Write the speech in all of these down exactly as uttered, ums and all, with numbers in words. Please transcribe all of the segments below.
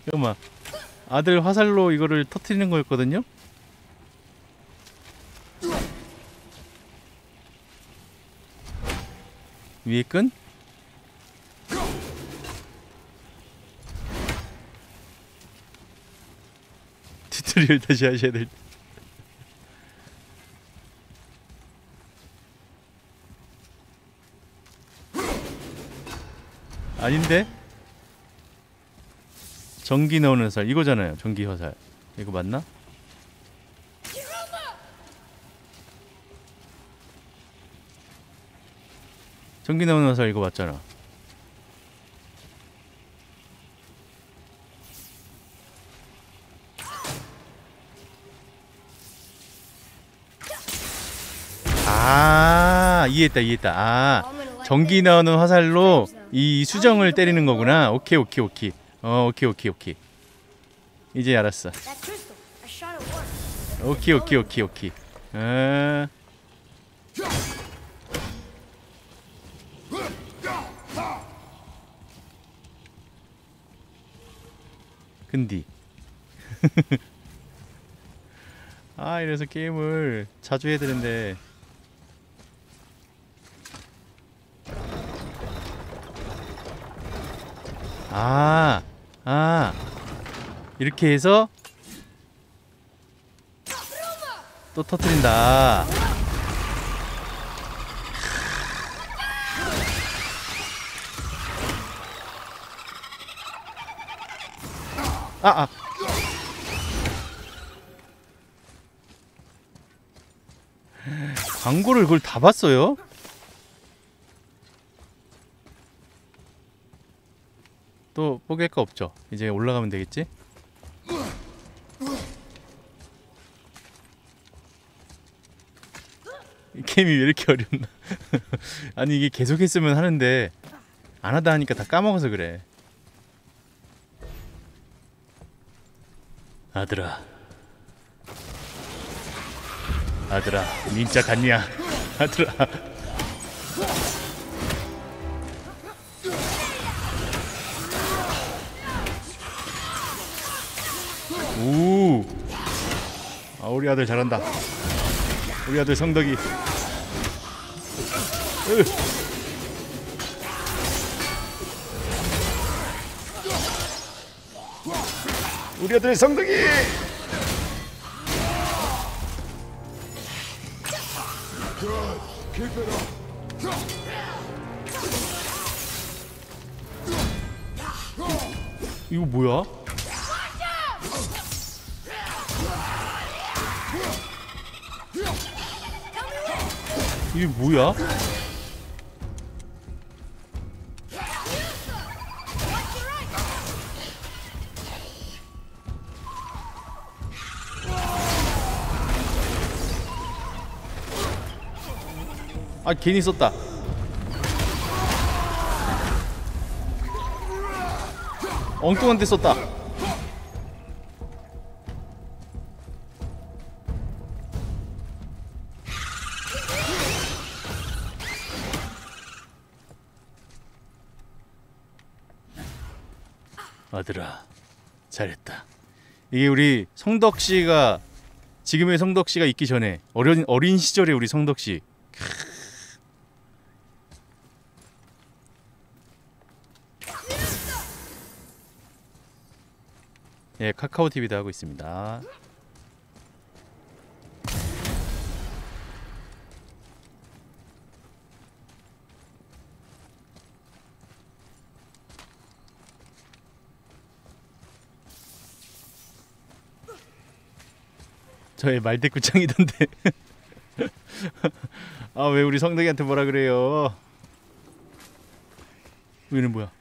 잠깐만. 아들 화살로 이거를 터트리는 거였거든요? 위에 끈? 튜토리얼 다시 하셔야 될 아닌데? 전기 나오는 화살 이거잖아요. 전기 화살 이거 맞나? 전기 나오는 화살 이거 맞잖아. 아 이해했다 이해했다. 아 전기 나오는 화살로 이 수정을 때리는 거구나. 오케이 오케이 오케이. 어 오케이 오케이 오케이. 이제 알았어. 오케이 오케이 오케이 오케이. 아 근디. 아 이래서 게임을 자주 해야 되는데. 아, 아 이렇게 해서 또 터뜨린다. 아, 아. 광고를 그걸 다 봤어요? 또 뽀갤 거 없죠? 이제 올라가면 되겠지? 이 게임이 왜 이렇게 어렵나? 아니 이게 계속 했으면 하는데 안 하다 하니까 다 까먹어서 그래. 아들아 아들아 닌자 갔냐? 아들아 오, 아 우리 아들 잘한다. 우리 아들 성덕이. 으. 우리 아들 성덕이. 이거 뭐야? 이게 뭐야? 아 괜히 썼다. 엉뚱한 데 썼다. 아들아 잘했다. 이게 우리 성덕씨가 지금의 성덕씨가 있기 전에 어린, 어린 시절에 우리 성덕씨. 예, 카카오티비도 하고 있습니다. 저의 말대꾸짱이던데. 아 왜 우리 성덕이한테 뭐라 그래요? 얘는 뭐야?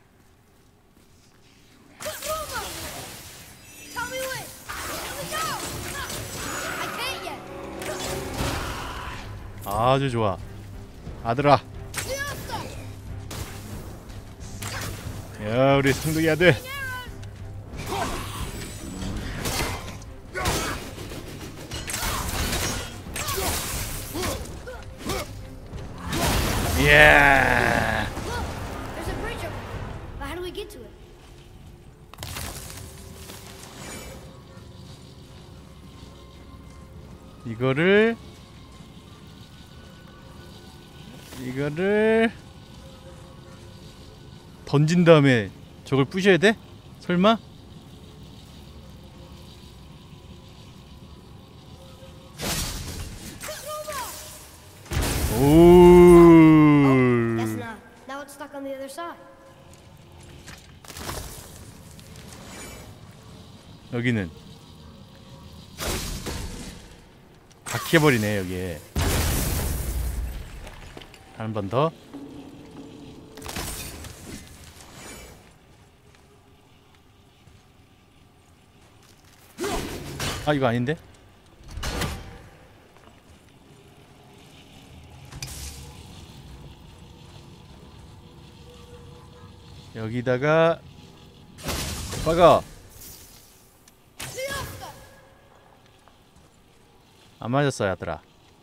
아주 좋아. 아들아. 야 우리 성덕이 아들. Yeah. There's a bridge over there. But how do we get to it? 이거를 이거를 던진 다음에 저걸 부셔야 돼? 설마? 오. Guess not. Now it's stuck on the other side. 여기는 박혀버리네 여기에. 한 번 더. 아 이거 아닌데? 여기다가 박아. 안 맞았어 얘들아.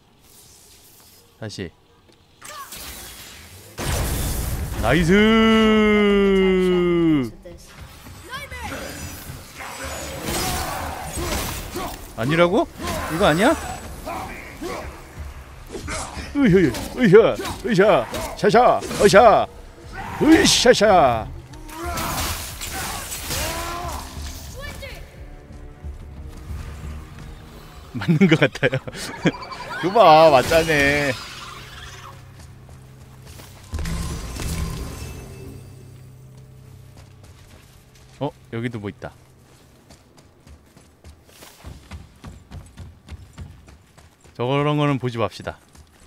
다시. 나이스. 아니라고? 이거 아니야? 으이 으이샤 으이샤 샤샤 어샤 으이샤샤. 맞는 것 같아요. 그봐 맞자네. 어 여기도 뭐 있다. 저런 거는 보지 맙시다.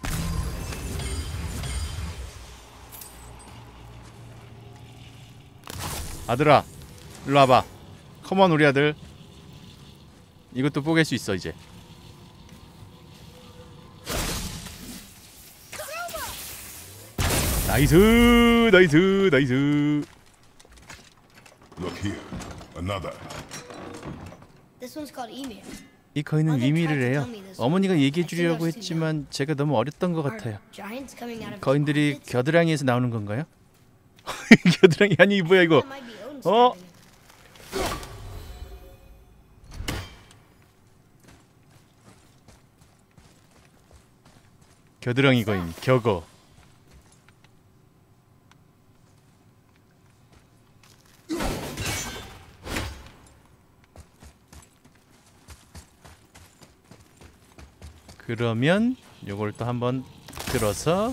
아들아 일로 와봐. 컴온 우리 아들. 이것도 뽀갤 수 있어 이제. 나이스 나이스 나이스. Look here, another. This one's called Emir. 이 거인은 위미를 해요. 어머니가 얘기해 주려고 했지만 제가 너무 어렸던 것 Are 같아요. giants coming out of 거인들이 pockets? 겨드랑이에서 나오는 건가요? 겨드랑이 아니 뭐야 이거. That might be Odin 어? stabbing it. 겨드랑이 거인 겨거. 그러면 요걸 또 한번 들어서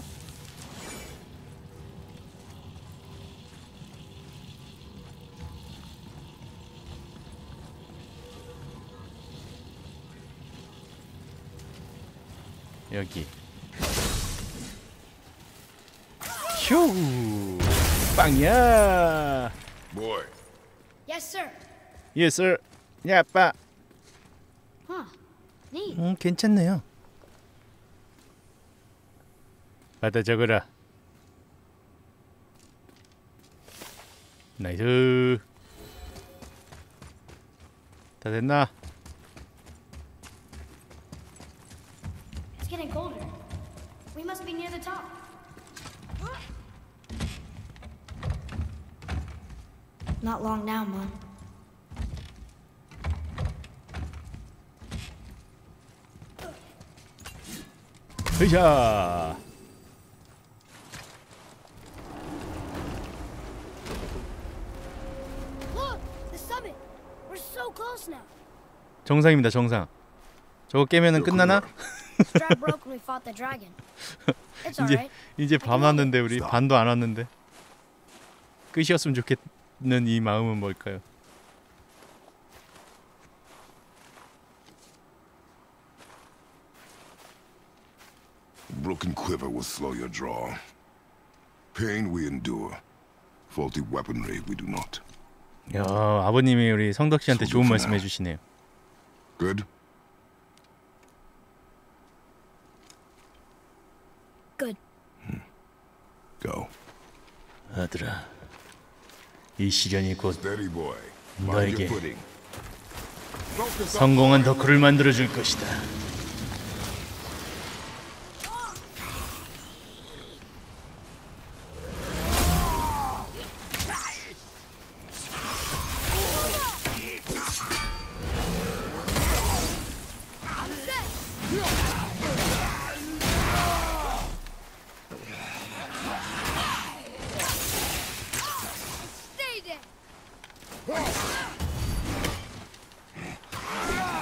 여기 휴 빵이야. Boy, Yes, sir. Yes sir. 야 아빠. Huh. Neat. 음 괜찮네요. 받아 적어라. 나이스. 다 됐나? It's getting colder. We must be near the top. Not long now, Mom. 으쌰. Look, the summit. We're so close now. 정상입니다 정상. 저거 깨면은 끝나나? Strap broke when we fought the dragon. It's 이제 alright. 이제 밤 왔는데 우리 반도 안 왔는데 끝이었으면 좋겠는 이 마음은 뭘까요? broken quiver will slow your draw. Pain we endure. Faulty weaponry we do not. 야 아버님이 우리 성덕 씨한테 좋은 말씀 해주시네요. Good? Good. Go. 아들아, 이 시련이 곧 Steady boy. Mind 너에게 your footing. Focus up. 성공한 덕후를 만들어줄 것이다.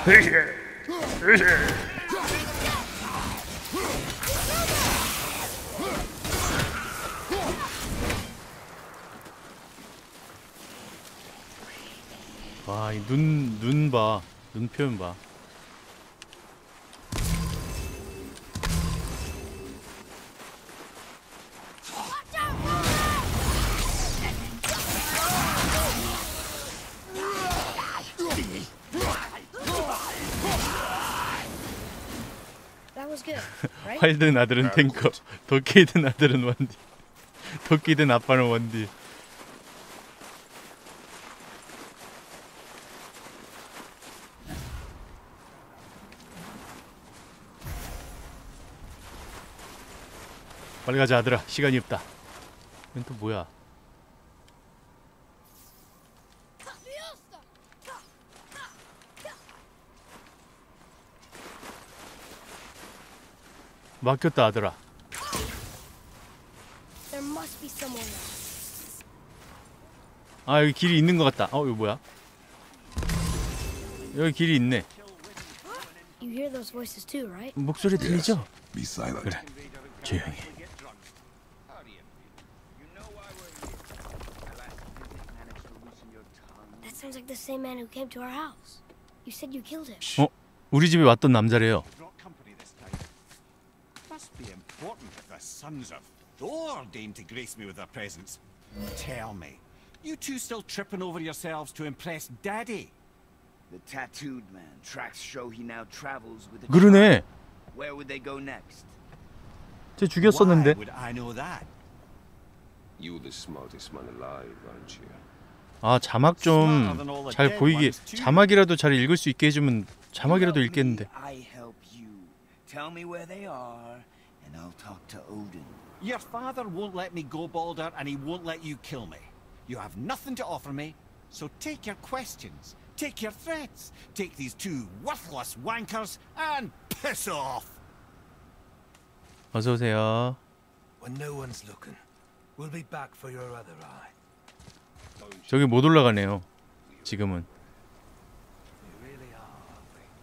와, 이 눈, 눈 봐. 눈 표현 봐. That was good, right? 활 든 아들은 탱커, 도끼 든 아들은 원디. 도끼 든 아빠는 원디. 빨리 가자 아들아, 시간이 없다. 이건 또 뭐야? 막혔다 아들아. There must be someone else. 아, 여기 길이 있는 것 같다. 어, 이거 뭐야? 여기 길이 있네. You hear those voices too, right? 목소리 들리죠? Be silent. 그래, 조용히. That sounds like the same man who came to our house. You said you killed him. 어? 우리 집에 왔던 남자래요. Must be important if the sons of Thor deign to grace me with their presence. Tell me, you two still tripping over yourselves to impress Daddy? The tattooed man tracks show he now travels with a 그러네. child. Where would they go next? 쟤 죽였었는데. Why would I know that? You the smartest man alive, aren't you? 아, 자막 좀 잘 보이게, 자막이라도 잘 읽을 수 있게 해주면 자막이라도 Help me, 읽겠는데. I help you. Tell me where they are, and I'll talk to Odin. Your father won't let me go, Balder, and he won't let you kill me. You have nothing to offer me, so take your questions, take your threats, take these two worthless wankers, and piss off! 어서 오세요. When no one's looking, we'll be back for your other eye. 저기 못 올라가네요. 지금은. We really are, aren't we?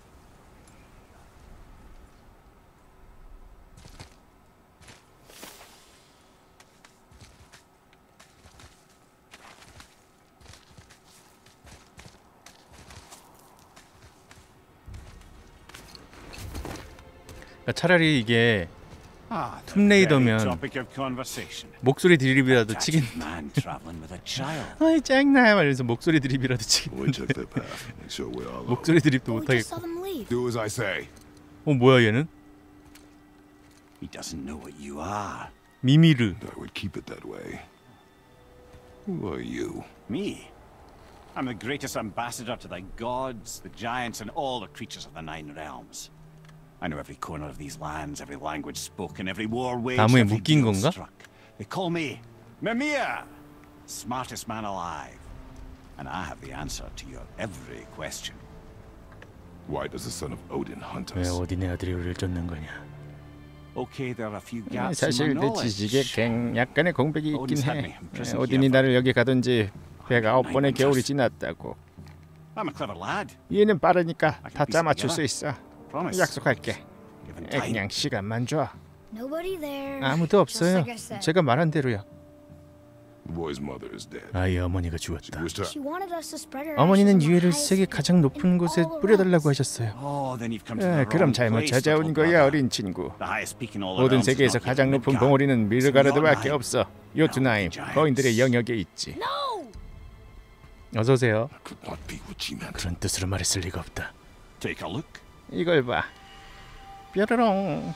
그러니까 차라리 이게 Ah, the 툼레이더면 very topic of conversation. 목소리 드립이라도 치긴. Tattooed man traveling with a child. 아이 짱나 말면서 목소리 드립이라도 We took 치겠는데. that path. Make sure we're all over. 목소리 드립도 But we just saw 못하겠고. them leave. Do as I say. 어, 뭐야 얘는? He doesn't know what you are. 미미르. I would keep it that way. Who are you? Me? I'm the greatest ambassador to the gods, the giants, and all the creatures of the Nine Realms. I know every corner of these lands, every language spoken, every war waged, 나무에 every 묶인 deal 건가? struck. They call me Mimir, smartest man alive. And I have the answer to your every question. Why does the son of Odin hunt 왜 us? 어디네 아들이 우리를 쫓는 거냐? Okay, there are a few gaps in 사실 my 내 knowledge. 지식에 갱 약간의 공백이 있긴 Odin's had 해. me imprisoned 오딘이 here 나를 여기 가둔지 백아홉 번의 겨울이 지났다고. I'm a clever lad. 얘는 빠르니까 다 짜맞출 수 있어. Promise. 약속할게. Given 에, time. 그냥 시간만 줘. Nobody there. 아무도 Just 없어요. like I said. 제가 말한 대로야. The boy's mother is dead. 아이 어머니가 She 죽었다. wished her. She wanted us to spread her 어머니는 ashes on the 유해를 highest 세계 peak 가장 높은 and 곳에 all 뿌려달라고 around. 하셨어요. Oh, then you've come to 에, the 그럼 wrong 잘못 place, 찾아온 little 거야 brother. 어린 친구. The highest peak in all the 모든 realms is 세계에서 not 가장 yet 높은 Midgard. 봉우리는 It's 미르가르드밖에 Jotunheim. 없어. 요트나임, 거인들의 영역에 있지. No! 어서 오세요. Could not be what she meant. 그런 뜻으로 말했을 리가 없다. Take a look. 이걸 봐. 뾰로롱.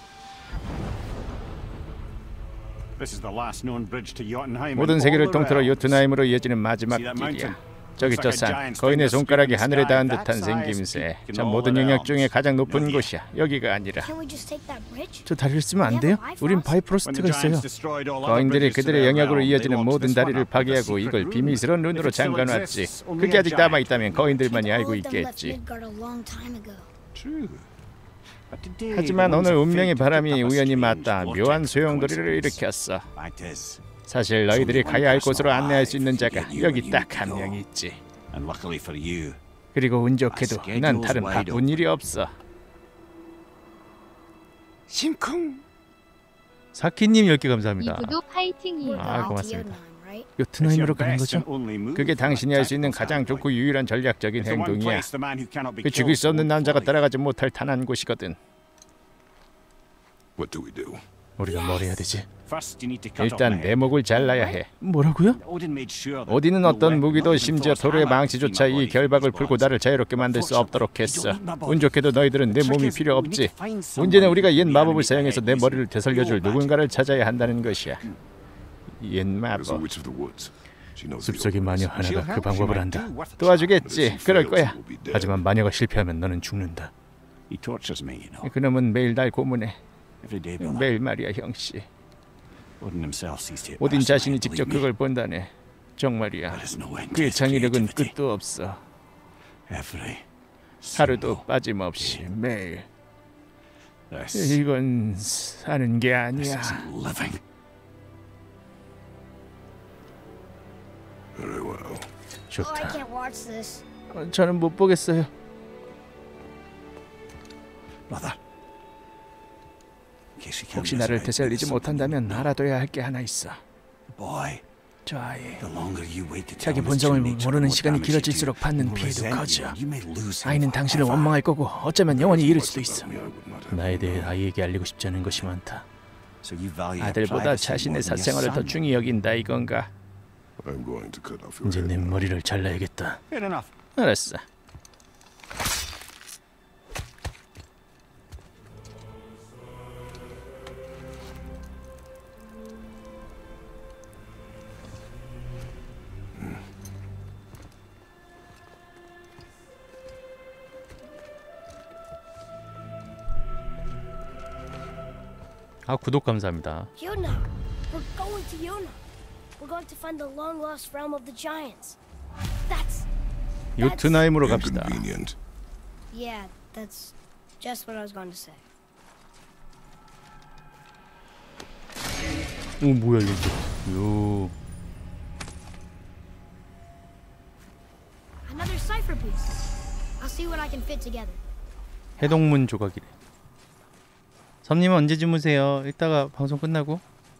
This is the last known bridge to Jotunheim. 모든 and 세계를 all the 통틀어 realms. 요트나임으로 이어지는 마지막 See that 길이야. mountain? 저기 저 산, 거인의 손가락이 하늘에 닿은 듯한 생김새. 저 모든 영역 중에 가장 높은 곳이야. 여기가 아니라. Can't we just take that bridge? 저 다리를 쓰면 안 돼요? 우린 When the 바이프로스트가 있어요. giants destroyed all other 거인들이 bridges to 그들의 their 영역으로 realm, 이어지는 they walked 모든 this one 다리를 up with a 파괴하고 secret 이걸 room. 비밀스러운 If 눈으로 it still 잠가놨지. exists, only 그게 a 아직 giant 남아있다면 거인들만이 All 알고 of them left 있겠지. Midgard a long time ago. True. But today, 하지만 the 오늘 winds of 운명의 fate 바람이 took up a 우연히 strange 맞닿아 vortex 묘한 of 소용돌이를 coincidence. 일으켰어. Fact is, 사실 너희들이 가야 할 곳으로 안내할 수 있는 자가 여기 딱 한 명이 있지. and luckily for you, 그리고 운 좋게도 난 다른 바쁜 일이 없어. 심쿵. 사키님 열 개 감사합니다. 이구도 파이팅이에요. 아, 고맙습니다. Jotunheim, right? 요트나임으로 가는 거죠? 그게 당신이 할 수 있는 가장 좋고 유일한 전략적인 행동이야. 그 죽일 수 없는 남자가 따라가지 못할 단한 곳이거든. What do we do? 우리가 뭘 해야 되지? 일단 일단 내 목을 잘라야 해. 뭐라고요? 오딘은 오딘은 어떤 무기도 심지어 도로의 망치조차 이 결박을 풀고 나를 자유롭게 만들 수 없도록 했어. 운 좋게도 너희들은 내 몸이 필요 없지. 문제는 우리가 옛 마법을 사용해서 내 머리를 되살려줄 누군가를 찾아야 한다는 것이야. 옛 There's a 마법. witch of the woods. She knows the 숲속의 old 마녀 ways. 하나가 그 방법을 안다. 도와주겠지. 그럴 거야. 하지만 마녀가 실패하면 너는 죽는다. 그놈은 매일 날 고문해. 매일 말이야, 형씨. 오딘 자신이 직접 그걸 본다네. 정말이야. 그의 창의력은 끝도 없어. 하루도 빠짐없이 매일. 이건 사는 게 아니야. Very well. Oh, I 좋다. can't watch this. 어, 저는 못 보겠어요. 혹시 나를 되살리지 못한다면 알아둬야 할 게 하나 있어. 저 아이. 자기 본성을 모르는 시간이 길어질수록 받는 피해도 커져. 아이는 당신을 원망할 거고 어쩌면 영원히 잃을 수도 있어. 나에 대해 아이에게 알리고 싶지 않은 것이 많다. 아들보다 자신의 사생활을 더 중히 여긴다 이건가? I'm going to cut off your 이제 내 head. 머리를 잘라야겠다. Fair enough. 알았어. 아, 구독 감사합니다. Yuna, we're going to Yuna. We're going to find the long-lost realm of the giants. That's 요트나임으로 갑시다. Inconvenient. yeah. That's just what I was going to say. 오, 뭐야 이게? 요. Another cipher piece. I'll see what I can fit together. 해동문 조각이래. 섬님은 언제 주무세요? 이따가 방송 끝나고.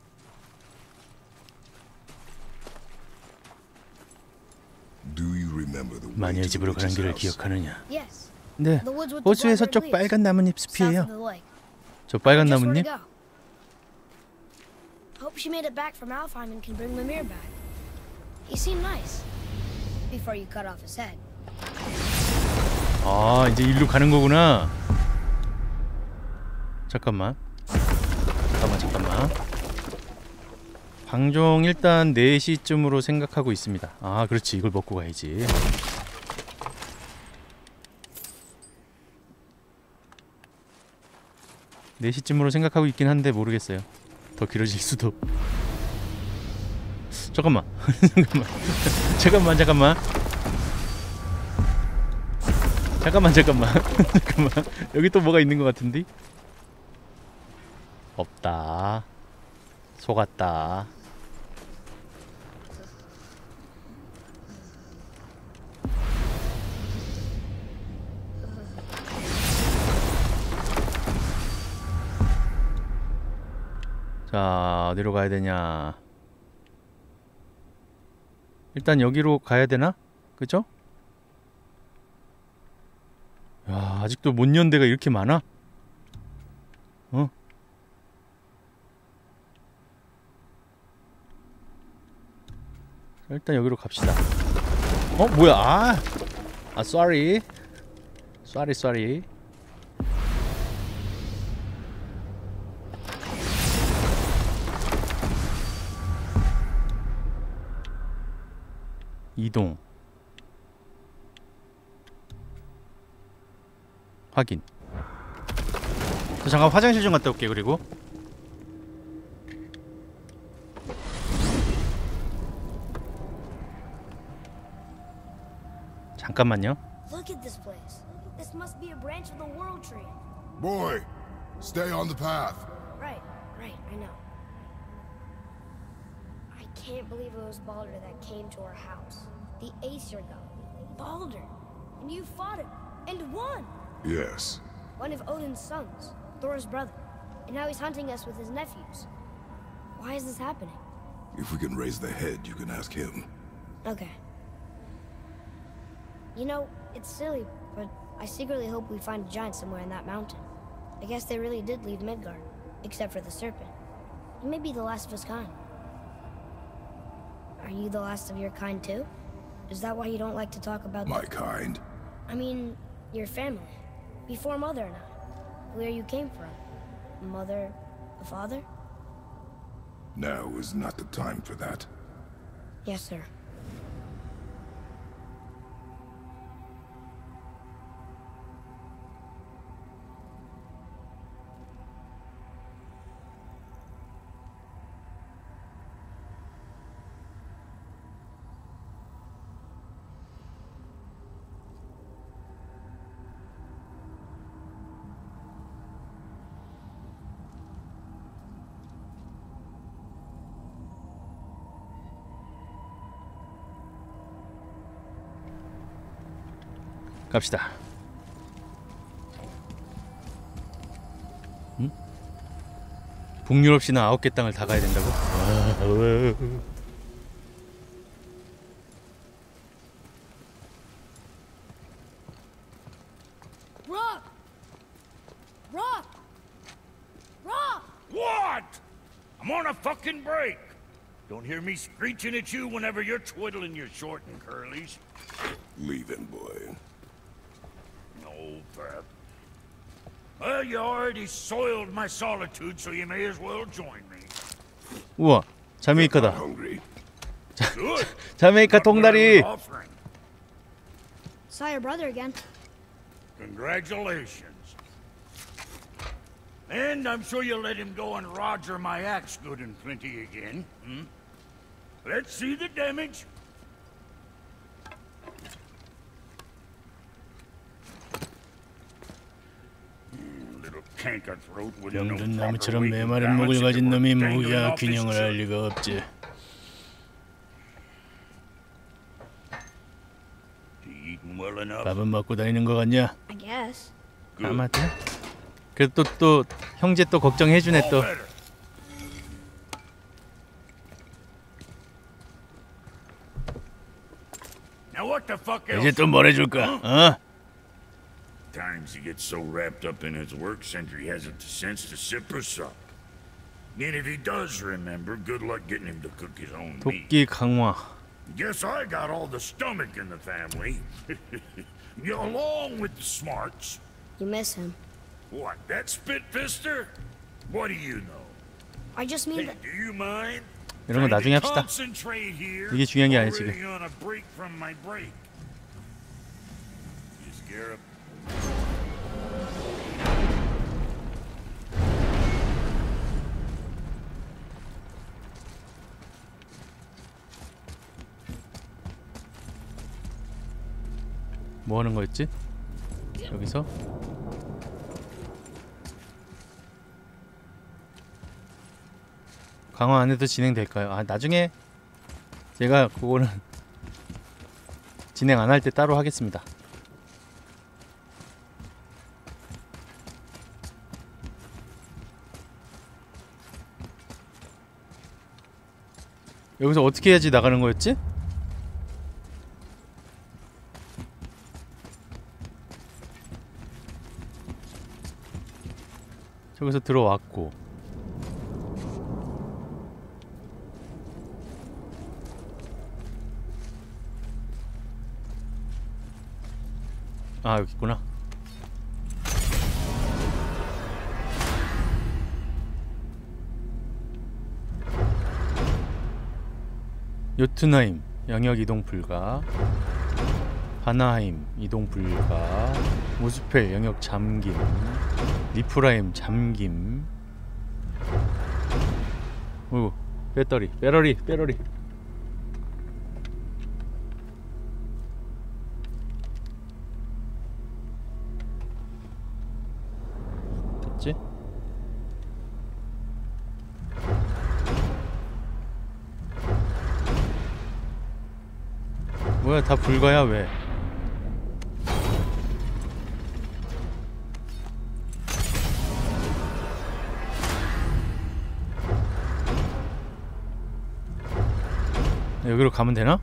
Do you remember the way 마녀의 to the 집으로 가는 witch's 길을 house? 기억하느냐? Yes. 네. The woods with the 호수의 blood-red 서쪽 leaves. 빨간 나뭇잎 South of 숲이에요. the lake. 저 빨간 Just where 나뭇잎? to go. Hope she made it back from Alfheim and can bring Mimir back. He seemed nice. Before you cut off his head. 아, 이제 일로 가는 거구나. 잠깐만. 잠깐만, 잠깐만. 방종 일단 네 시쯤으로 생각하고 있습니다. 아, 그렇지. 이걸 먹고 가야지. 네 시쯤으로 생각하고 있긴 한데 모르겠어요. 더 길어질 수도. 잠깐만. 잠깐만. 잠깐만, 잠깐만. 잠깐만, 잠깐만. 잠깐만. 여기 또 뭐가 있는 것 같은데? 없다. 속았다. 자, 어디로 가야 되냐? 일단 여기로 가야 되나? 그죠? 야, 아직도 못 연 데가 이렇게 많아? 어? 일단 여기로 갑시다. 어? 뭐야? 아! 아, sorry. sorry, sorry. 이동. 확인. 저 잠깐 화장실 좀 갔다 올게. 그리고 잠깐만요. Look at this place. This must be a branch of the World Tree. Boy, stay on the path. Right, right, I know. I can't believe it was Baldur that came to our house. The Aesir god. Baldur. And you fought him, and won! Yes. One of Odin's sons, Thor's brother. And now he's hunting us with his nephews. Why is this happening? If we can raise the head, you can ask him. Okay. You know, it's silly, but I secretly hope we find a giant somewhere in that mountain. I guess they really did leave Midgard, except for the serpent. He may be the last of his kind. Are you the last of your kind too? Is that why you don't like to talk about My kind? I mean, your family. Before Mother and I. Where you came from. Mother, a father? Now is not the time for that. Yes, sir. 갑시다. 응? 북유럽 씨는 아홉 개 땅을 다 가야 된다고? Rock! Rock! Rock! What? I'm on a fucking break. Don't hear me screeching at you whenever you're twiddling your short and curlies. Leave him, boy. No, Pep. Well, you already soiled my solitude, so you may as well join me. 우와, 자메이카다. Hungry. Good. 자메이카 통다리. Saw your brother again. Congratulations. And I'm sure you'll let him go and Roger my axe good and plenty again. Hmm? Let's see the damage. 병든 나무처럼 메마른 목을 가진 놈이 무기와 균형을 할 리가 없지. 밥은 먹고 다니는 거 같냐? I guess. 아마도. 그래도 또, 또 형제 또 걱정해주네 또. 이제 또 뭘 해줄까? 어? Times he gets so wrapped up in his work, Sentry hasn't the sense to sip or sup. And if he does remember, good luck getting him to cook his own meat. 도끼 강화. Guess I got all the stomach in the family. Along with the smarts. You miss him. What, that spit-fister? What do you know? I just mean Hey, that... do you mind? 이런 거 나중에 합시다. 이게 중요한 게 아니야 지금. 뭐 하는 거였지? 여기서 강화 안 해도 진행될까요? 아 나중에 제가 그거는 진행 안 할 때 따로 하겠습니다. 여기서 어떻게 해야지 나가는 거였지? 저기서 들어왔고 아 여기 있구나. 요트나임 영역 이동 불가. 하나임 이동 불가. 무스펠 영역 잠김. 리프라임 잠김. 어이구 배터리 배터리 배터리. 됐지? 뭐야 다 불가야 왜? 여기로 가면 되나?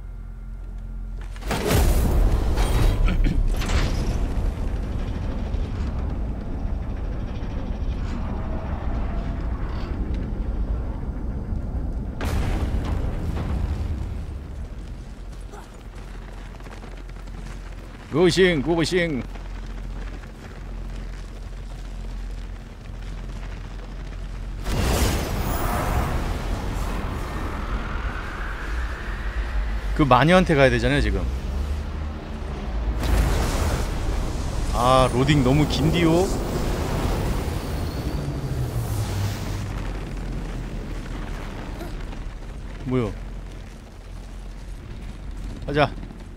고싱 고싱. 그 마녀한테 가야 되잖아요 지금. 아 로딩 너무 긴디요. 뭐요? 가자.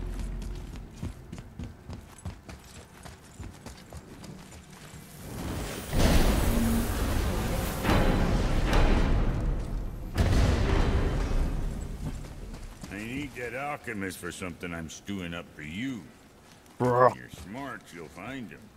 Alchemist for something I'm stewing up for you. If you're smart, you'll find him.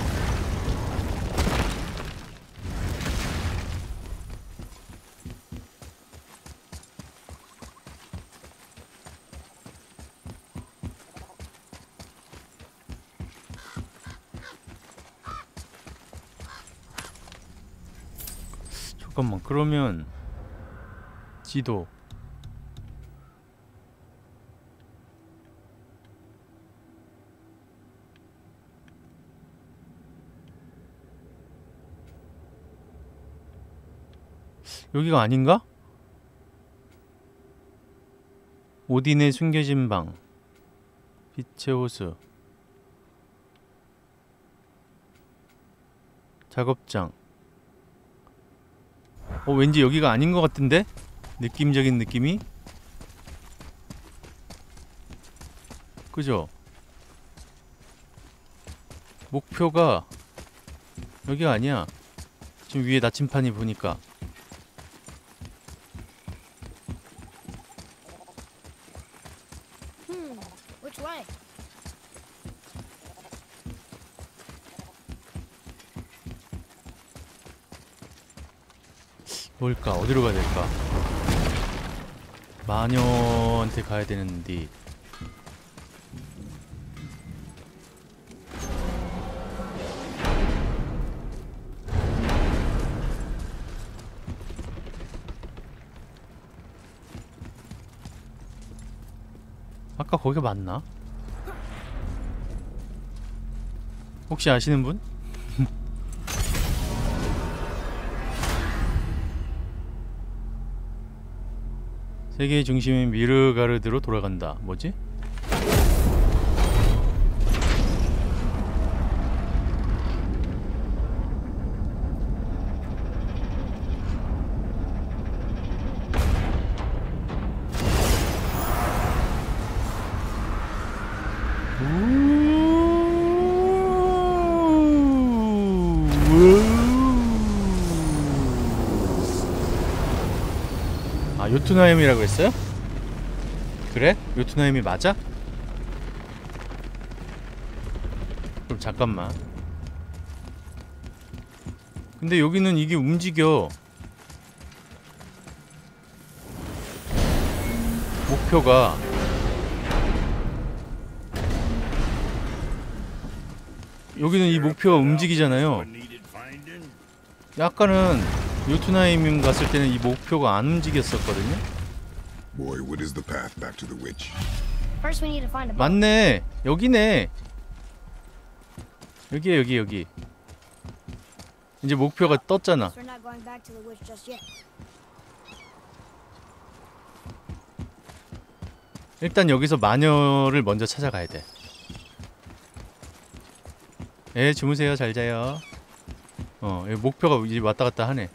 잠깐만 그러면 지도 여기가 아닌가? 오딘의 숨겨진 방, 빛의 호수, 작업장. 어 왠지 여기가 아닌 것 같은데? 느낌적인 느낌이? 그죠? 목표가 여기가 아니야. 지금 위에 나침판이 보니까. 뭘까? 어디로 가야 될까? 마녀한테 가야 되는데. 아까 거기가 맞나? 혹시 아시는 분? 세계의 중심인 미르가르드로 돌아간다. 뭐지? 요투나임이라고 했어요? 그래? 요투나임이 맞아? 그럼 잠깐만. 근데 여기는 이게 움직여. 목표가 여기는 이 목표가 움직이잖아요. 약간은 요투나임 갔을 때는 이 목표가 안 움직였었거든요. Boy, what is the path back to the witch? First we need to find a boat. 맞네. 여기네. 여기에 여기 여기. 이제 목표가 떴잖아. We're not going back to the witch just yet. 일단 여기서 마녀를 먼저 찾아가야 돼. 예, 주무세요. 잘 자요. 어, 여기 목표가 이제 왔다 갔다 하네.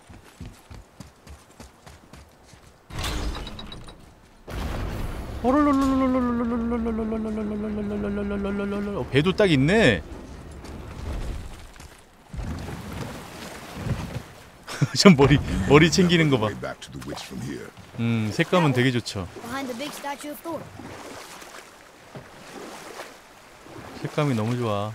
어, 배도 딱 있네. 전 머리 머리 챙기는 거 봐. 음, 색감은 되게 좋죠. 색감이 너무 좋아.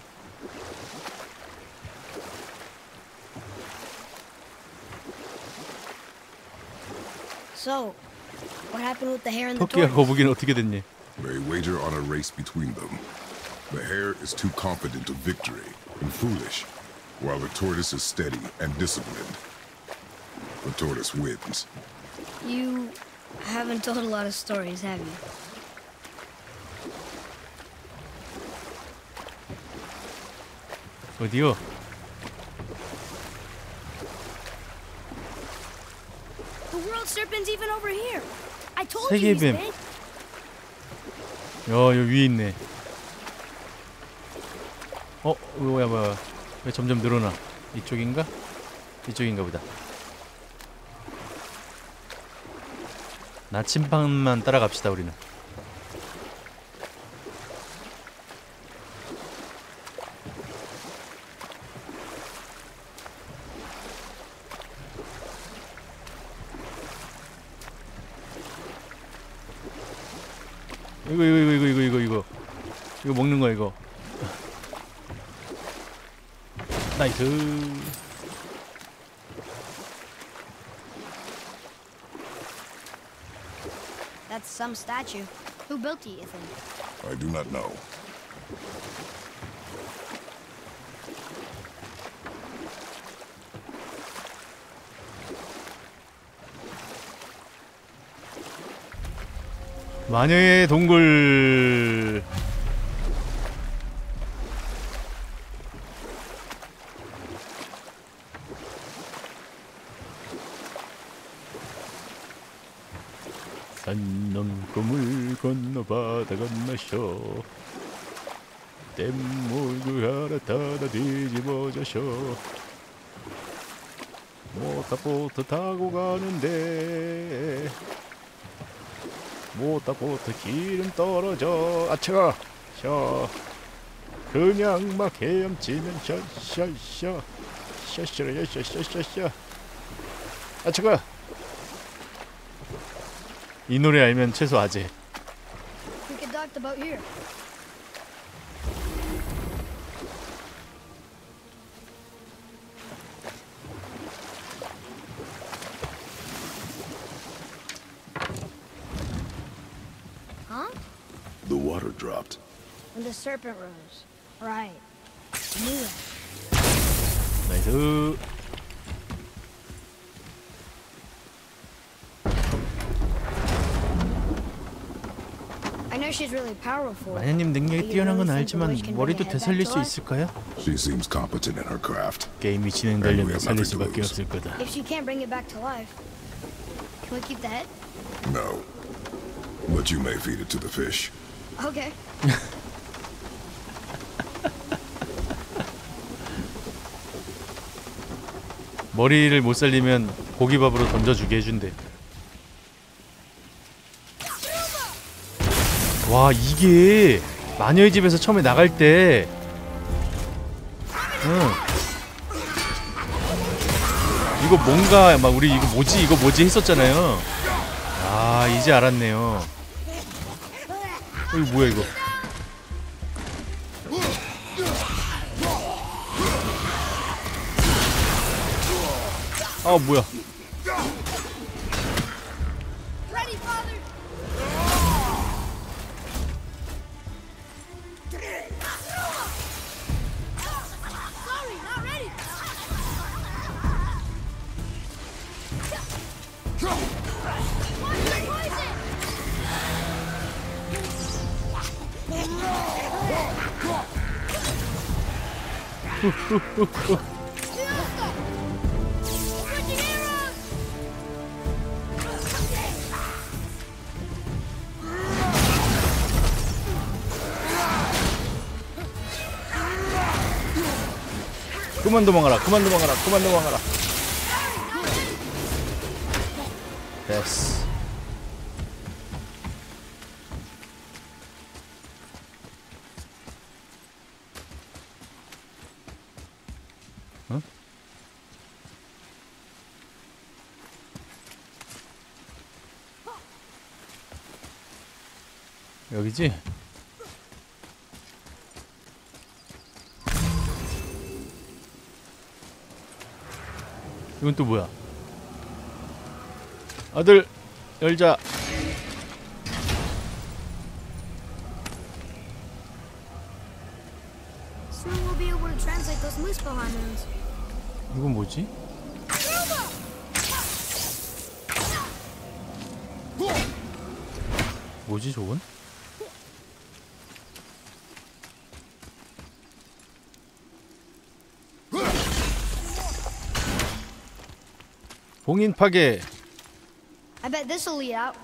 So, What happened with the hare and the 토끼와 tortoise? 거북이는 어떻게 됐니? They wager on a race between them. The hare is too confident of victory and foolish, while the tortoise is steady and disciplined. The tortoise wins. You haven't told a lot of stories, have you? 어디요? The world serpent's even over here. I told you he's 세계뱀. big. 야, 여기 위에 있네. 어, 뭐야, 뭐야. 왜 점점 늘어나? 이쪽인가? 이쪽인가 보다. 나침반만 따라갑시다, 우리는. 이거 이거 이거 이거 이거 이거 이거 먹는 거야 이거. 나이스. That's some statue. Who built it, you think? I do not know. 마녀의 동굴. 산 넘고 물 건너 바다 건너셔 댐물고 갈아타다 뒤집어져셔 모터보트 타고 가는데 모터보트 기름 떨어져. 아 차가. 샤 그냥 막 헤엄치면 샤샤샤 샤샤라 샤샤샤샤. 아 차가. 이 노래 알면 최소 아재. We could dock the boat here. Huh? The water dropped. When the serpent rose. Right. I knew it. 나이스. I know she's really powerful. 마녀님 능력이 뛰어난 건 알지만 머리도 되살릴 수 있을까요? She seems competent in her craft. 게임이 진행되려면 살릴 수밖에 없을 거다. If she can't bring it back to life, can we keep the head? No. But you may feed it to the fish. Okay. 머리를 못 살리면 고기밥으로 던져주게 해준대. 와 이게 마녀의 집에서 처음에 나갈 때 응. 이거 뭔가 막 우리 이거 뭐지 이거 뭐지 했었잖아요. 아 이제 알았네요. 어, 이거 뭐야 이거. 아 뭐야. 그만 도망가라 그만 도망가라 그만 도망가라. 됐어. 어? 여기지? 이건 또 뭐야? 아들 열자. when we'll be able to translate those Muspelheim runes. 이건 뭐지? 뭐지 저건? 봉인 파괴. I bet this'll lead out.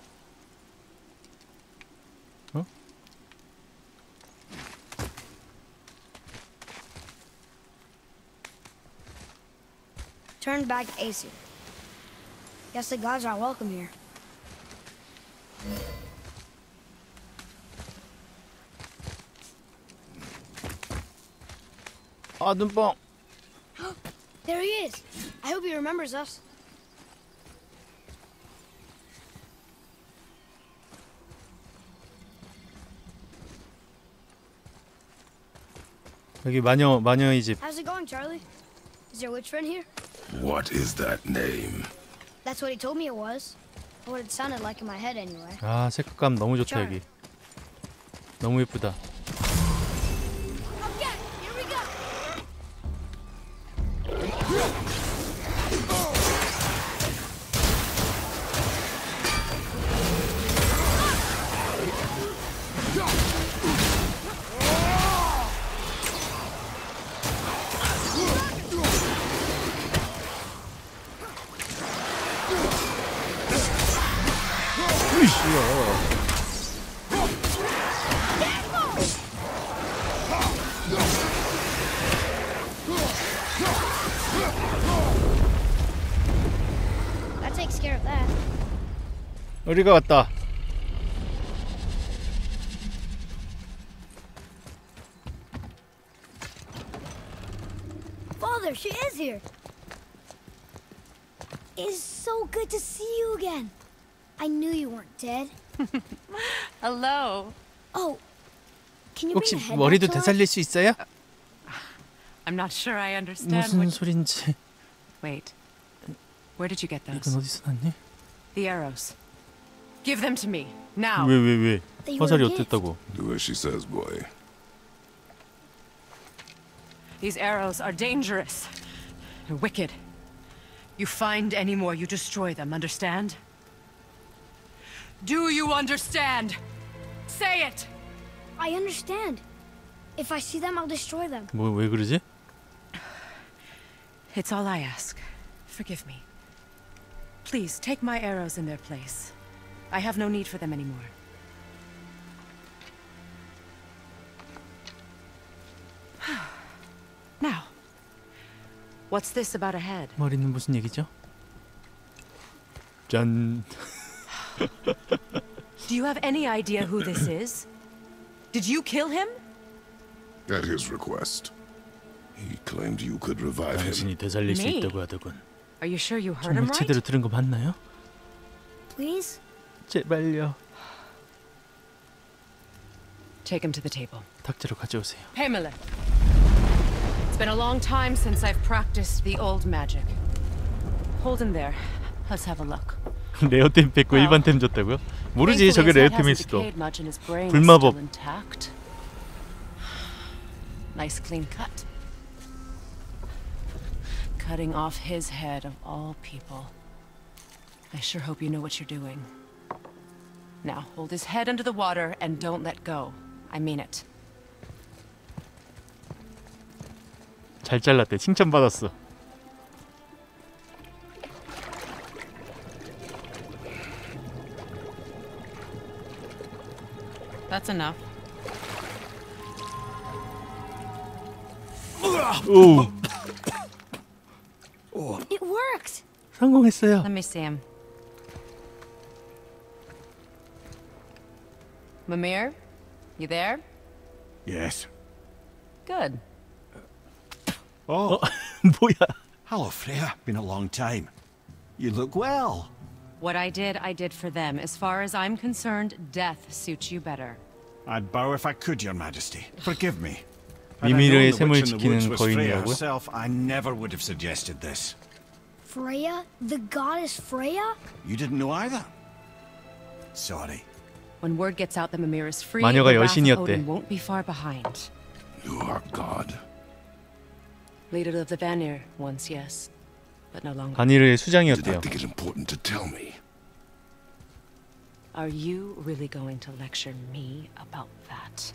어? Turn back Aesir. Guess the gods aren't welcome here. 아 눈뽕. There he is. I hope he remembers us. 여기 마녀 마녀의 집. How's it going, Charlie? Is your witch friend here? What is that name? That's what he told me it was. Or what it sounded like in my head anyway. 아 색감 너무 좋다 여기. 너무 예쁘다. Okay, here we go. That takes care of that. 우리가 왔다. Father, she is here. It's so good to see you again. I knew you weren't dead. Hello. Oh, can you 혹시 bring the head 머리도 back to 되살릴 수 있어요? I'm not sure I understand 무슨 what... 소린지. Wait. Where did you get those? 이건 어디서 났니? The arrows. Give them to me. Now. 왜 왜 왜? They were 화살이 a gift. 어땠다고? Do as she says, boy. These arrows are dangerous. They're wicked. You find any more, you destroy them, understand? Do you understand? Say it! I understand. If I see them, I'll destroy them. 뭐 왜 그러지? It's all I ask. Forgive me. Please, take my arrows in their place. I have no need for them anymore. Now, what's this about a head? 머리는 무슨 얘기죠? 짠. Do you have any idea who this is? Did you kill him? At his request. He claimed you could revive him. 당신이 되살릴 수 Me? 있다고 하더군. Are you sure you heard him 정말 right? 제대로 들은 거 맞나요? Please? 제발요. Take him to the table. 탁자로 가져오세요. Pamela. It's been a long time since I've practiced the old magic. Hold him there. Let's have a look. 레어템 뺏고 일반 템 줬다고요? 모르지 저게 레어템일 수도. 불마법. Nice clean cut. Cutting off his head of all people. I sure hope you know what you're doing. Now, hold his head under the water and don't let go. I mean it. 잘 잘랐대. 칭찬받았어. That's enough. 오. It worked. 성공했어요. Let me see him. Mimir, you there? Yes. Good. Oh, 뭐야? hello, Freya. Been a long time. You look well. What I did, I did for them. As far as I'm concerned, death suits you better. I'd bow if I could, Your Majesty. Forgive me. Had I known 미미르의 the 셈을 witch in the woods 지키는 was Freya 거인이라고요? herself, I never would have suggested this. Freya? The goddess Freya? You didn't know either. Sorry. When word gets out that Mimir is free, 마녀가 the wrath of 여신이었대. Odin won't be far behind. You are God. Leader of the Vanir once, yes, but no longer. Did 바니르의 not 수장이었대요. think it important to tell me. Are you really going to lecture me about that?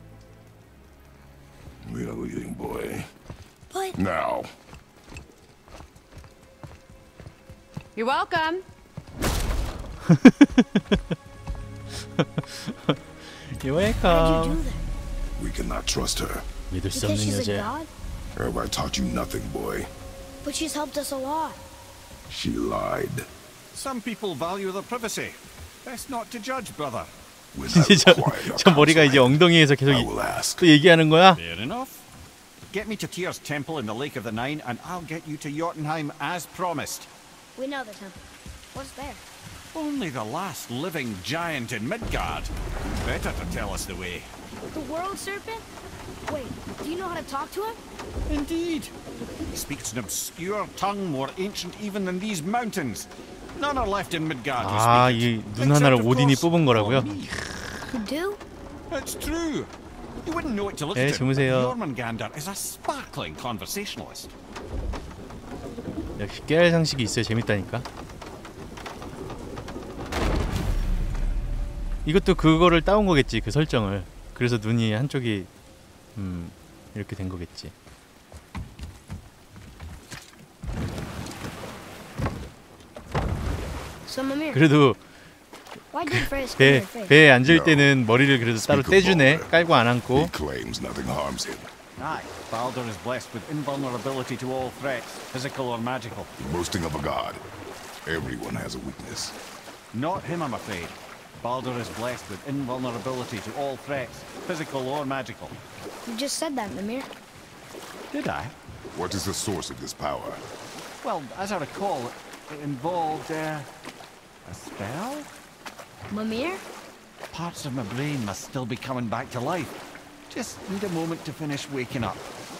We are leaving, boy. But Now. You're welcome. You're how did welcome. you do that? We cannot trust her. 믿을 수 Because 없는 she's a 여자야. god? Have I taught you nothing, boy? But she's helped us a lot. She lied. Some people value their privacy. Best not to judge, brother. When I 진짜 저, require your 저 머리가 이제 counsel, 엉덩이에서 계속 I 이- will ask. 또 얘기하는 거야? Fair enough. Get me to Tyr's temple in the Lake of the Nine, and I'll get you to Jotunheim as promised. We know the temple. What's there? Only the last living giant in Midgard. Better to tell us the way. The world serpent? Wait, do you know how to talk to him? Indeed. He speaks an obscure tongue more ancient even than these mountains. None are left in Midgard who 아, speak it. 이 눈 하나를 Except, of 오딘이 course, 뽑은 거라고요? for me. You do? It's true. You wouldn't know it to look 네, at him. 주무세요. Jormungandr is a sparkling conversationalist. 역시 깨알 상식이 있어야 재밌다니까. 이것도 그거를 따온 거겠지, 그 설정을. 그래서 눈이 한쪽이 음 이렇게 된 거겠지. So Mimir, 그래도 why did Freya spin 배 her face? 배에 앉을 때는 머리를 그래도 따로 떼주네. 깔고 안 He 앉고. claims nothing harms him. Aye, Baldur is blessed with invulnerability to all threats, physical or magical. Boasting of a god. Everyone has a weakness. Not him, I'm afraid. Baldur is blessed with invulnerability to all threats, physical or magical. You just said that, Mimir. Did I? What is the source of this power? Well, as I recall, it involved uh, a spell? Mimir? Parts of my brain must still be coming back to life. Just need a moment to finish waking up.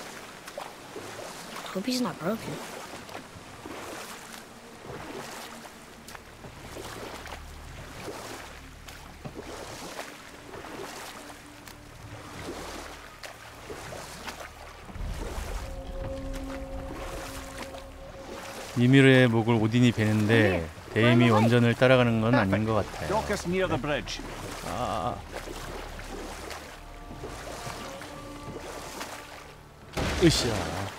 Hope he's not broken. 미미르의 목을 오딘이 베는데 데임이 원전을 따라가는 건 아닌 것 같아요. Dock us near the bridge. 아, 으쌰.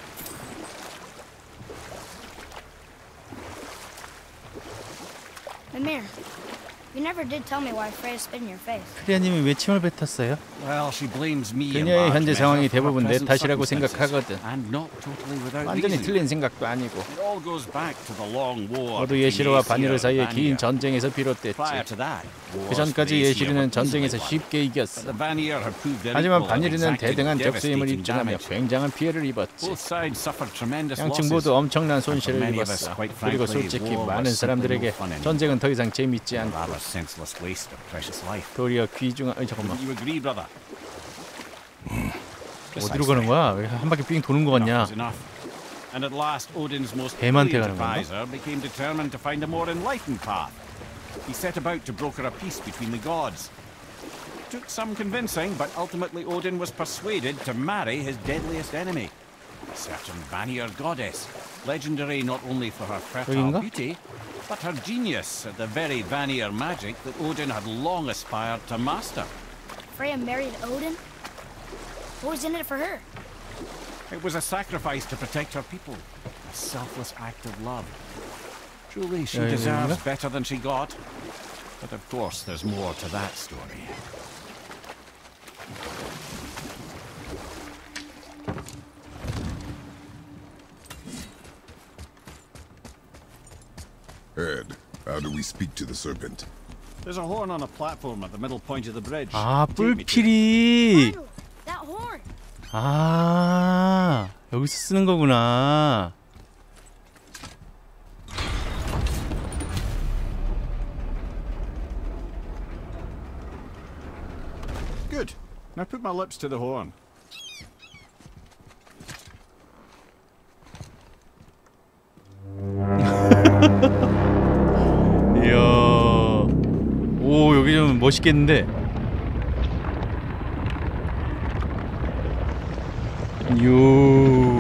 Mimir, you never did tell me why Freya spit in your face. 크리아님이 왜 침을 뱉었어요? Well, she blames me in 그녀의 large 현재 measure 상황이 for her 대부분 내 present 탓이라고 circumstances, 생각하거든. and not totally without 완전히 reason. 틀린 생각도 아니고. It all goes back to the long war 모두 between 예시르와 Aesir 바니르 and 사이의 Vanir. 긴 전쟁에서 비롯됐지. Prior to that, 그 wars 전까지 with Aesir 예시르는 were 전쟁에서 easily won. 쉽게 이겼어. The Vanir had proved their 하지만 equal, 바니르는 exacting 대등한 적수임을 devastating 입증하며 damage. 굉장한 피해를 입었지. Both sides suffered tremendous 양측 losses. 모두 엄청난 And for 손실을 many of us, 입었어. quite 그리고 frankly, 솔직히 war 많은 was simply 사람들에게 no fun anymore. 전쟁은 더 이상 재밌지 A 않고 rather senseless waste of precious life. 도리어 귀중한... 어이, 잠깐만. You agree, brother? 어디로 가는 거야? 왜 한 바퀴 삥 도는 거 Enough 같냐? was enough. And at last, Odin's most 뱀한테 brilliant 가는 건가? advisor became determined to find a more enlightened path. He set about to broker a peace between the gods. Took some convincing, but ultimately Odin was persuaded to marry his deadliest enemy, a certain Vanir goddess, legendary not only for her fertile 여긴가? beauty, but her genius at the very Vanir magic that Odin had long aspired to master. Freya married Odin? What was in it for her? It was a sacrifice to protect her people, a selfless act of love. Truly, she Yeah, yeah, deserves yeah. better than she got. But of course, there's more to that story. Ed, how do we speak to the serpent? There's a horn on a platform at the middle point of the bridge. 아, Take me to it. 뿔필이. Finally, that horn! 아, 여기서 쓰는 거구나. Good. Now put my lips to the horn. 이야. 오, 여기 좀 멋있겠는데. 요.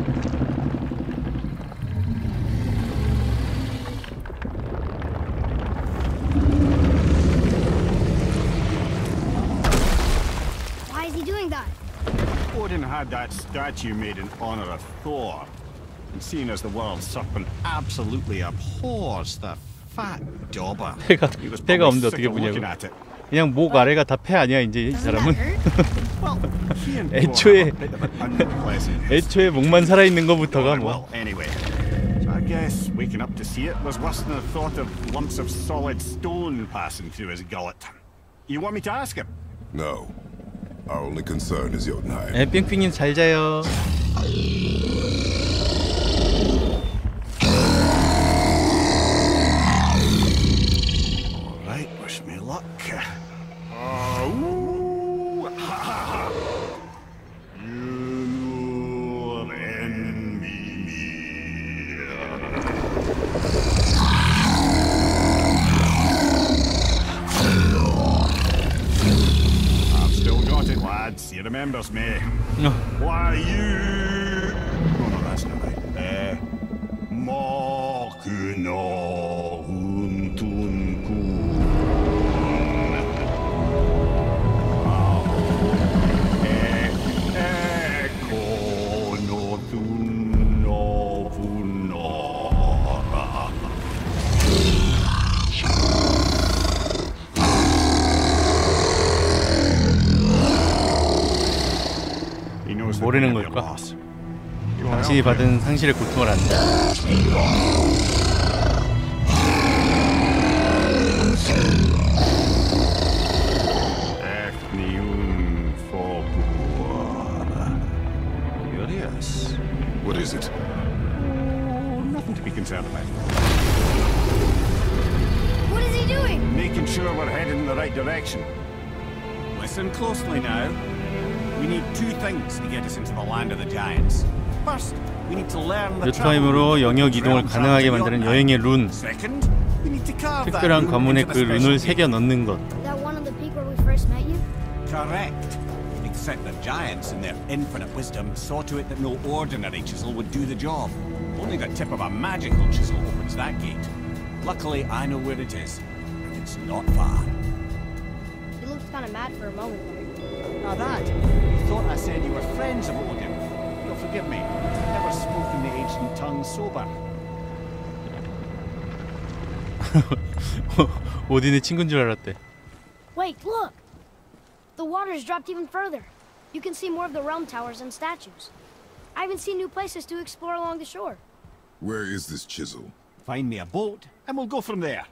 Why is he doing that? Odin had that statue made in honor of Thor. And seeing as the world serpent absolutely abhors the fat dauber, 폐가 he was 폐가 probably 없는데 sick 어떻게 of looking 보냐고. at it. 그냥 목 아래가 다 폐 아니야 이제 이 사람은? Well, he and Thor 애초에 have a bit of an unpleasant 애초에 목만 살아 있는 거부터가 뭐. Well, anyway, so I guess waking up to see it was worse than the thought of lumps of solid stone passing through his gullet. You want me to ask him? No. Our only concern is Jotunheim. 에, 삥삥님 잘 자요. Alright, wish me luck. Uh, ooh, ha, ha, ha. You envy me. I've still got it, lads. He remembers me. No. Why you? Oh no, that's not right. Uh, Makuna Untunkun. Eko no tunno punora. He knows the 모르는 pain of your 걸까? loss. You wanna 당신이 help me? 받은 상실의 고통을 안다. Ethnium Fobuar. Curious. What is it? Oh, nothing to be concerned about. What is he doing? Making sure we're heading in the right direction. Listen closely now. We need two things to get us into the land of the giants. First, we need to learn the 요트와임으로 영역 이동을 가능하게 만드는 여행의 룬. Second, we need to carve that 특별한 rune 관문에 into 그 the 룬을 special 새겨 넣는 것. That one on the peak where we first met you? Correct. Except the giants, in their infinite wisdom, saw to it that no ordinary chisel would do the job. Only the tip of a magical chisel opens that gate. Luckily, I know where it is. And it's not far. You looked kind of mad for a moment there. Now that, you thought I said you were friends of Odin. You'll forgive me. I've never spoken the ancient tongue sober. 오딘의 친구인 줄 알았대. Wait, look! The water's dropped even further. You can see more of the realm towers and statues. I even see new places to explore along the shore. Where is this chisel? Find me a boat, and we'll go from there.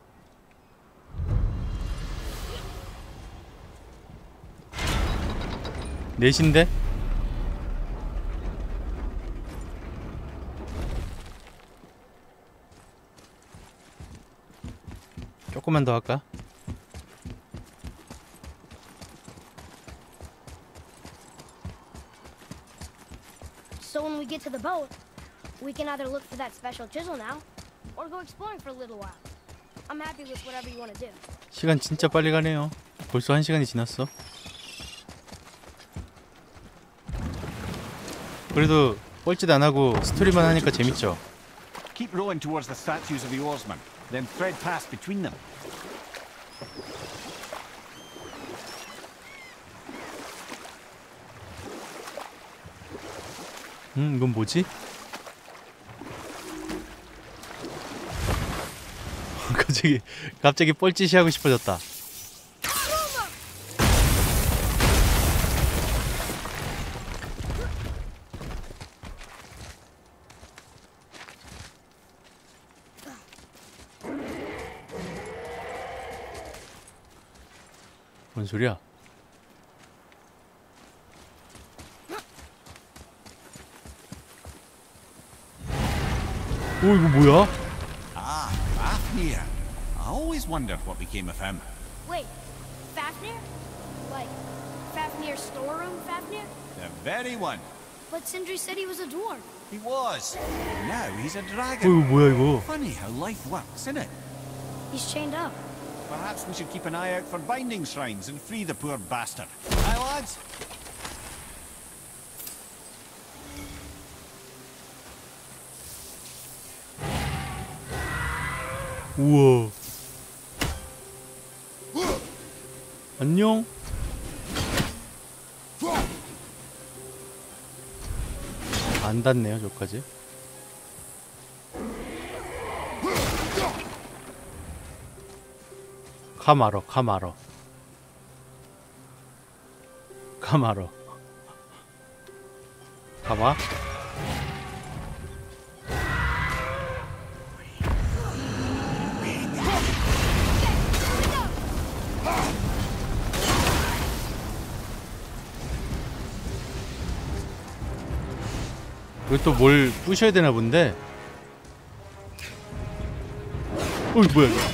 넷인데? 조금만 더 할까? So when we get to the boat, we can either look for that special chisel now, or go exploring for a little while. I'm happy with whatever you want to do. 시간 진짜 빨리 가네요. 벌써 한 시간이 지났어. 그래도 뻘짓 안 하고 스토리만 하니까 재밌죠. Keep rowing towards the statues of the oarsmen, then thread past between them. 음, 이건 뭐지? 갑자기 갑자기 뻘짓이 하고 싶어졌다. 뭔 소리야? 오, 이거 뭐야? Ah, Fafnir. I always wondered what became of him. Wait, Fafnir? Like, Fafnir's storeroom Fafnir? The very one. But Sindri said he was a dwarf. He was. Now he's a 어, dragon. 이거 뭐야 이거? Funny how life works, isn't it? He's chained up. Perhaps we should keep an eye out for binding shrines and free the poor bastard. Aye, lads? 우와. 안녕. 안 닿네요 저까지. 가마러 가마러 가마러 가마. 이거 또 뭘 부셔야 되나 본데. 어이 뭐야 이거.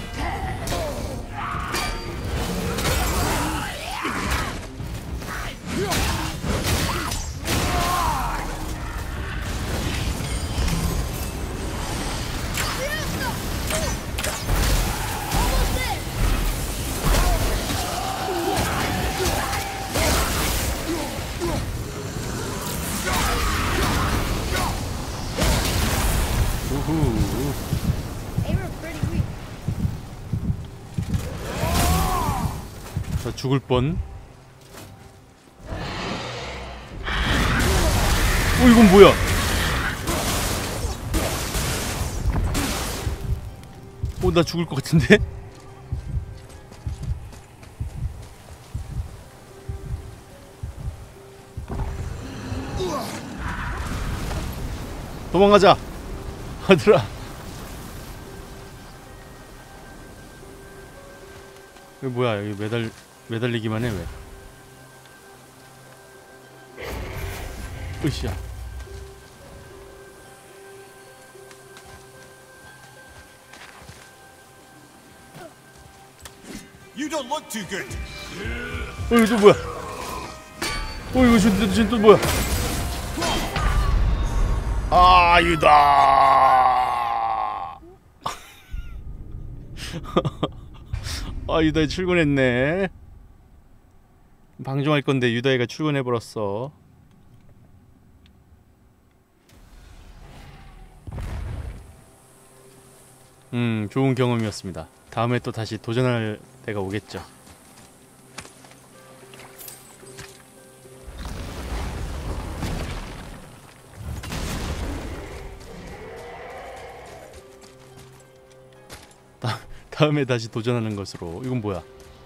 나 죽을 뻔. 어 이건 뭐야? 어 나 죽을 것 같은데? 도망가자 아들아. 여기 뭐야? 여기 매달 매달리기만 해 왜? 으쌰. You don't look too good. 어 이거 또 뭐야? 어 이거 쟤, 쟤 또 뭐야? 아 유다. 아 유다이 출근했네. 방종할 건데 유다이가 출근해 버렸어. 음 좋은 경험이었습니다. 다음에 또 다시 도전할 때가 오겠죠. 다, 다음에 다시 도전하는 것으로. 이건 뭐야?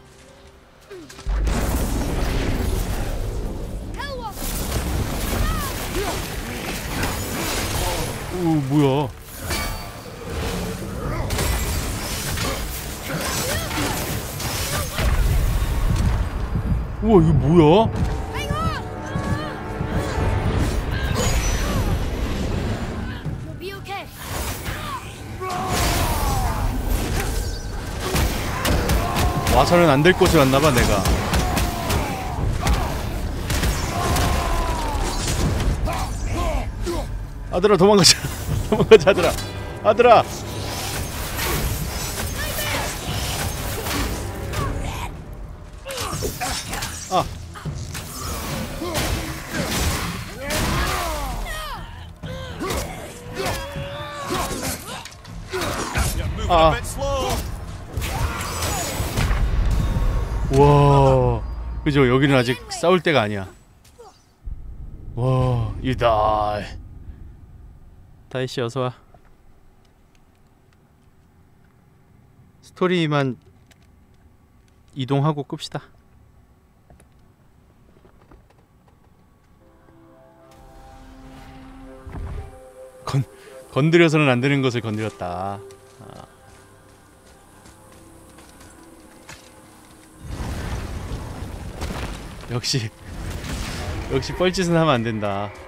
오 뭐야? 우와 이게 뭐야? 와서는 안 될 곳을 왔나봐 내가. 아들아 도망가자. 도망가자 아들아. 아들아. 아. 아. 와. 그죠? 여기는 아직 싸울 때가 아니야. 와, 유다. 다이씨 어서 와. 스토리만 이동하고 끕시다. 건 건드려서는 안 되는 것을 건드렸다. 아. 역시 역시 뻘짓은 하면 안 된다.